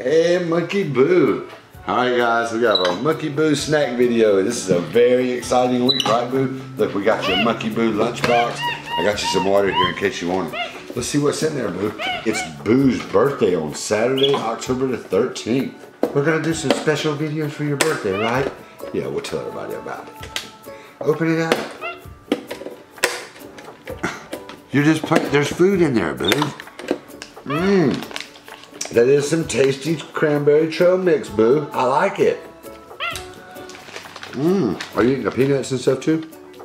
Hey, Monkey Boo. Alright guys, we got our Monkey Boo snack video. This is a very exciting week, right Boo? Look, we got your Monkey Boo lunchbox. I got you some water here in case you want it. Let's see what's in there, Boo. It's Boo's birthday on Saturday, October the 13th. We're gonna do some special videos for your birthday, right? Yeah, we'll tell everybody about it. Open it up. You're just playing, there's food in there, Boo. That is some tasty cranberry trail mix, Boo. I like it. Are you eating the peanuts and stuff too?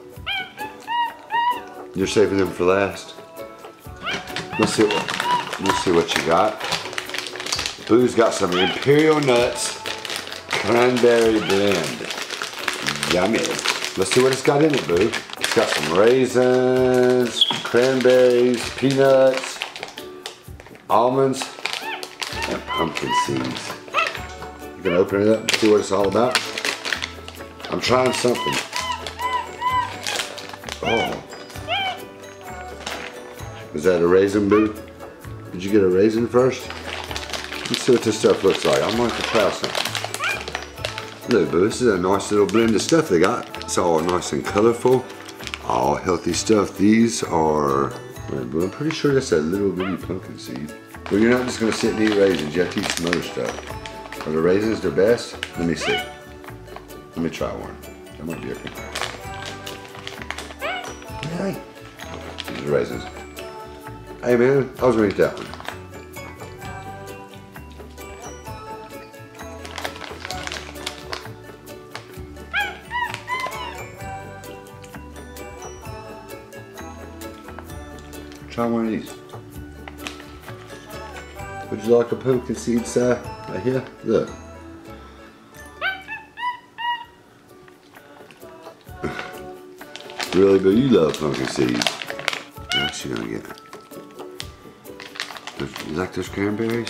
You're saving them for last. Let's see what you got. Boo's got some Imperial Nuts cranberry blend. Yummy. Let's see what it's got in it, Boo. It's got some raisins, cranberries, peanuts, almonds, and pumpkin seeds. You can open it up and see what it's all about. I'm trying something. Oh. Is that a raisin, Boo? Did you get a raisin first? Let's see what this stuff looks like. I'm going to try something. Look, Boo, this is a nice little blend of stuff they got. It's all nice and colorful. All healthy stuff. These are, wait, Boo, I'm pretty sure that's a little bitty pumpkin seed. But you're not just going to sit and eat raisins. You have to eat some other stuff. Are the raisins the best? Let me see. Let me try one. That might be okay. Hey. These are raisins. Hey man, I was going to eat that one. Try one of these. Would you like a pumpkin seed, sir? Right here? Look. Really, but you love pumpkin seeds. What you gonna get? You like those cranberries?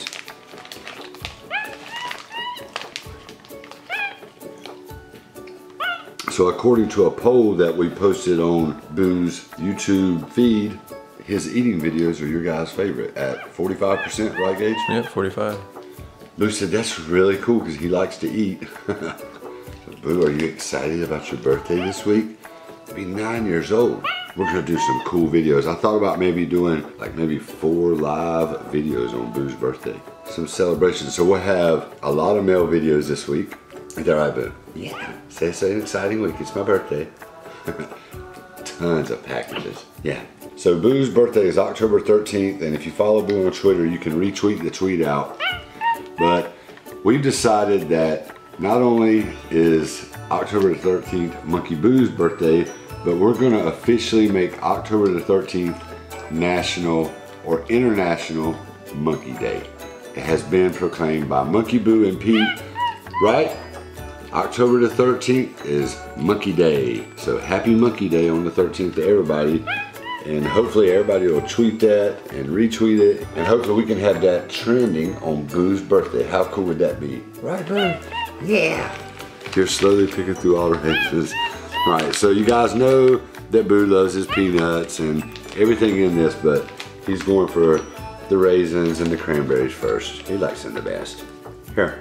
So according to a poll that we posted on Boo's YouTube feed, his eating videos are your guys' favorite at 45%, right Gage? Yep, 45. Boo said that's really cool because he likes to eat. So Boo, are you excited about your birthday this week? You'll be 9 years old. We're gonna do some cool videos. I thought about maybe doing like maybe 4 live videos on Boo's birthday. Some celebrations. So we'll have a lot of mail videos this week. Is that right, Boo? Yeah. Say it's an exciting week. It's my birthday. Tons of packages. Yeah. So Boo's birthday is October 13th, and if you follow Boo on Twitter, you can retweet the tweet out. But we've decided that not only is October the 13th Monkey Boo's birthday, but we're gonna officially make October the 13th National or International Monkey Day. It has been proclaimed by Monkey Boo and Pete, right? October the 13th is Monkey Day. So happy Monkey Day on the 13th to everybody. And hopefully everybody will tweet that and retweet it. And hopefully we can have that trending on Boo's birthday. How cool would that be? Right, Boo? Yeah. You're slowly picking through all the raisins. All right, so you guys know that Boo loves his peanuts and everything in this, but he's going for the raisins and the cranberries first. He likes them the best. Here.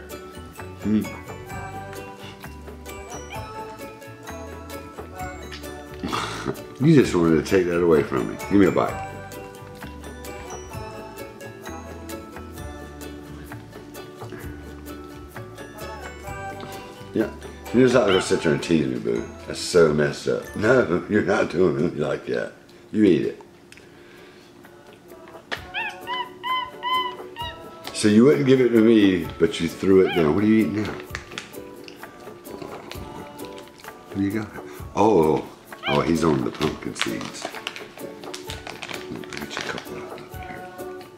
You just wanted to take that away from me. Give me a bite. Yeah. You're just not gonna sit there and tease me, Boo. That's so messed up. No, you're not doing it like that. You eat it. So you wouldn't give it to me, but you threw it down. What are you eating now? What do you got? Oh, he's on the pumpkin seeds. I'll get you a couple of them here.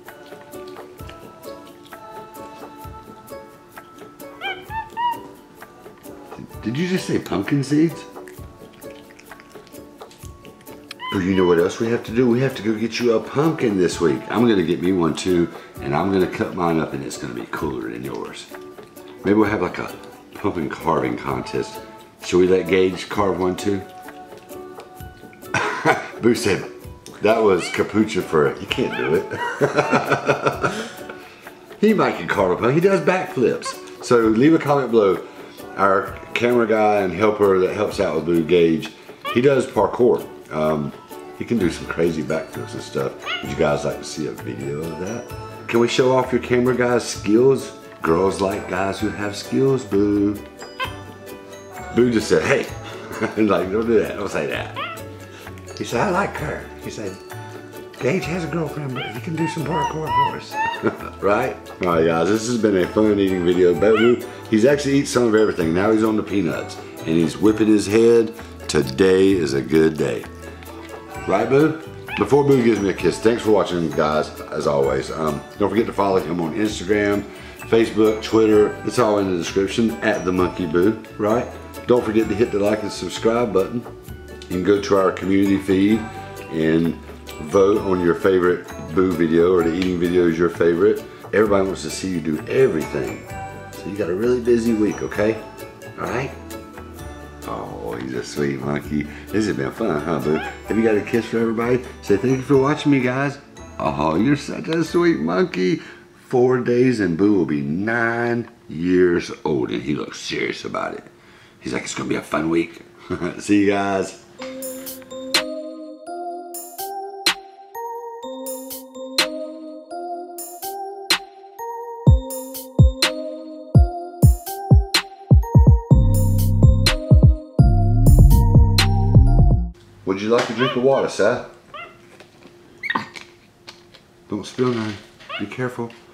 Did you just say pumpkin seeds? But you know what else we have to do? We have to go get you a pumpkin this week. I'm gonna get me one too, and I'm gonna cut mine up and it's gonna be cooler than yours. Maybe we'll have like a pumpkin carving contest. Should we let Gage carve one too? Boo said that was capucha for it. You can't do it. He might get carpal tunnel. He does backflips. So leave a comment below. Our camera guy and helper that helps out with Boo, Gage, he does parkour. He can do some crazy backflips and stuff. Would you guys like to see a video of that? Can we show off your camera guy's skills? Girls like guys who have skills, Boo. Boo just said, hey. Like, don't do that, don't say that. He said, I like her. He said, Gage has a girlfriend, but he can do some parkour for us. Right? All right, guys, this has been a fun eating video. Boo, he's actually eaten some of everything. Now he's on the peanuts, and he's whipping his head. Today is a good day. Right, Boo? Before Boo gives me a kiss, thanks for watching, guys, as always. Don't forget to follow him on Instagram, Facebook, Twitter. It's all in the description, @TheMonkeyBoo, right? Don't forget to hit the like and subscribe button. You can go to our community feed and vote on your favorite Boo video, or the eating video is your favorite. Everybody wants to see you do everything. So you got a really busy week, okay? All right? Oh, he's a sweet monkey. This has been fun, huh, Boo? Have you got a kiss for everybody? Say thank you for watching me, guys. Oh, you're such a sweet monkey. 4 days and Boo will be 9 years old, and he looks serious about it. He's like, it's gonna be a fun week. See you guys. Would you like a drink of water, sir? Don't spill none. Be careful.